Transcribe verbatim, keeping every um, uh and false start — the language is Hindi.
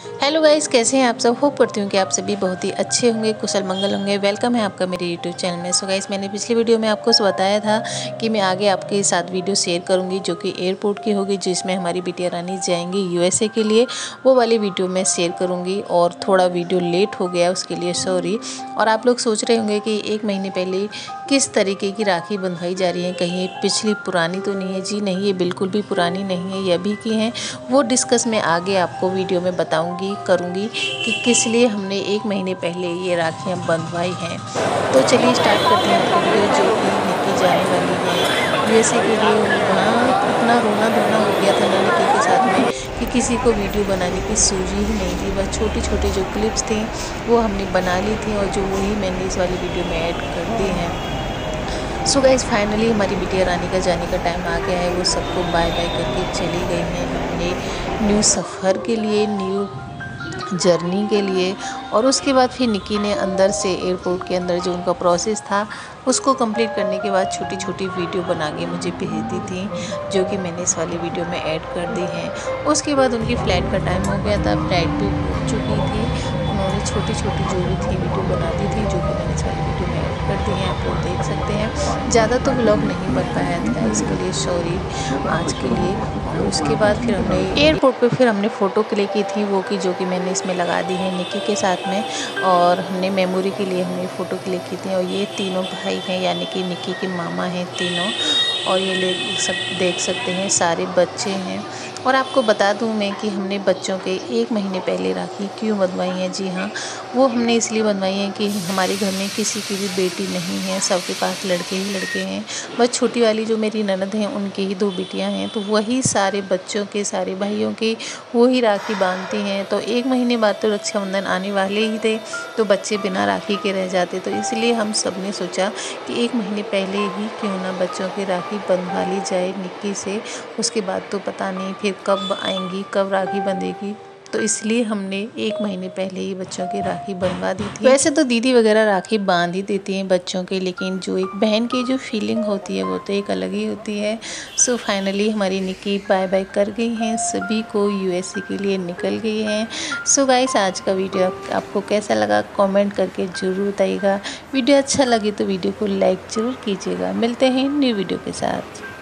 हेलो गाइस, कैसे हैं आप सब। होप करती हूँ कि आप सभी बहुत ही अच्छे होंगे, कुशल मंगल होंगे। वेलकम है आपका मेरे यूट्यूब चैनल में। सो गाइस, मैंने पिछली वीडियो में आपको बताया था कि मैं आगे आपके साथ वीडियो शेयर करूँगी जो कि एयरपोर्ट की होगी, जिसमें हमारी बिटिया रानी जाएंगी यूएसए के लिए। वो वाली वीडियो मैं शेयर करूँगी और थोड़ा वीडियो लेट हो गया, उसके लिए सॉरी। और आप लोग सोच रहे होंगे कि एक महीने पहले किस तरीके की राखी बंधवाई जा रही है, कहीं पिछली पुरानी तो नहीं है। जी नहीं, ये बिल्कुल भी पुरानी नहीं है, ये अभी की हैं। वो डिस्कस मैं आगे आपको वीडियो में बताऊंगी करूंगी कि किस लिए हमने एक महीने पहले ये राखियां बंधवाई हैं। तो चलिए स्टार्ट करते हैं आपकी वीडियो, जो कि निक्की जाने वाली है यूएसए के लिए। वहाँ इतना रोना धोना हो गया था ना निक्की के साथ में कि किसी को वीडियो बनाने की सूझी ही नहीं थी। बस छोटी छोटी जो क्लिप्स थी वो हमने बना ली थी और जो वही मैंने इस वाली वीडियो में ऐड कर दी हैं। सो गाइस, फाइनली हमारी बिटिया रानी का जाने का टाइम आ गया है। वो सबको बाय बाय करके चली गई हैं अपने न्यू सफ़र के लिए, न्यू जर्नी के लिए। और उसके बाद फिर निक्की ने अंदर से एयरपोर्ट के अंदर जो उनका प्रोसेस था उसको कंप्लीट करने के बाद छोटी छोटी वीडियो बना के मुझे भेज दी थी, जो कि मैंने इस वाली वीडियो में ऐड कर दी हैं। उसके बाद उनकी फ़्लाइट का टाइम हो गया था, फ्लाइट भी पहुँच चुकी थी। उन्होंने छोटी छोटी जो भी थी वीडियो बना दी थी, जो कि मैंने इस वाली वीडियो में ऐड कर दी हैं, आप लोग देख सकते हैं। ज़्यादा तो व्लॉग नहीं बन पाया था, इसके लिए सॉरी आज के लिए। और उसके बाद फिर हमने एयरपोर्ट पे फिर हमने फ़ोटो क्लिक की थी, वो की जो कि मैंने इसमें लगा दी है निक्की के साथ में। और हमने मेमोरी के लिए हमने फ़ोटो क्लिक की थी। और ये तीनों भाई हैं, यानी कि निक्की के मामा हैं तीनों। और ये ले सब देख सकते हैं, सारे बच्चे हैं। और आपको बता दूं मैं कि हमने बच्चों के एक महीने पहले राखी क्यों बंधवाई है। जी हाँ, वो हमने इसलिए बंधवाई है कि हमारे घर में किसी की भी बेटी नहीं है, सबके पास लड़के ही लड़के हैं। बस छोटी वाली जो मेरी ननद हैं उनकी ही दो बेटियां हैं, तो वही सारे बच्चों के, सारे भाइयों की वही राखी बांधती हैं। तो एक महीने बाद तो रक्षाबंधन आने वाले ही थे, तो बच्चे बिना राखी के रह जाते। तो इसलिए हम सब ने सोचा कि एक महीने पहले ही क्यों ना बच्चों की राखी बंधवा ली जाए निक्की से। उसके बाद तो पता नहीं फिर कब आएंगी, कब राखी बंधेगी, तो इसलिए हमने एक महीने पहले ही बच्चों की राखी बनवा दी थी। वैसे तो दीदी वगैरह राखी बांध ही देती हैं बच्चों के, लेकिन जो एक बहन की जो फीलिंग होती है वो तो एक अलग ही होती है। सो फाइनली हमारी निक्की बाय बाय कर गई हैं, सभी को यूएसए के लिए निकल गई हैं। सो गाइस, आज का वीडियो आप, आपको कैसा लगा कमेंट करके ज़रूर बताइएगा। वीडियो अच्छा लगे तो वीडियो को लाइक ज़रूर कीजिएगा। मिलते हैं न्यू वीडियो के साथ।